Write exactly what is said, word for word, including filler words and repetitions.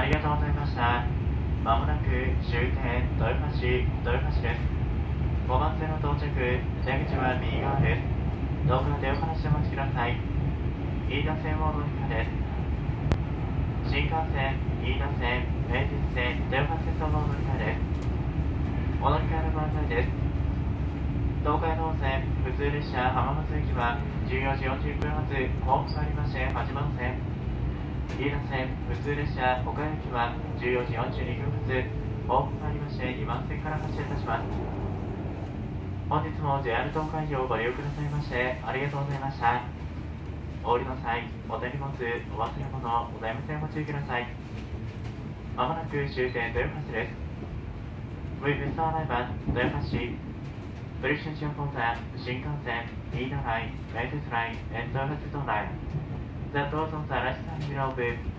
りがとうございました。まもなく終点豊橋、豊橋です。ごばん線の到着、出口は右側です。どうか手を離してお待ちください。飯田線をお乗り換えです。新幹線、飯田線、名鉄線、豊橋鉄道のお乗り換えです。お乗り換えのご案内です。東海道線、普通列車浜松駅はじゅうよじよんじゅっぷん発、ホーム変わりましてはちばん線。飯田線、普通列車岡谷駅はじゅうよじよんじゅうにふん発、ホーム変わりましてにばん線から発車いたします。本日も ジェイアール 東海をご利用くださいましてありがとうございました。お降りの際、お手荷物、お忘れ物、ございませんご注意ください。まもなく終点豊橋です。We will start arrive at 豊橋。Please change your for the 新幹線、飯田ライン、名鉄ライン、and 豊橋鉄道ライン。The doors on the right side will be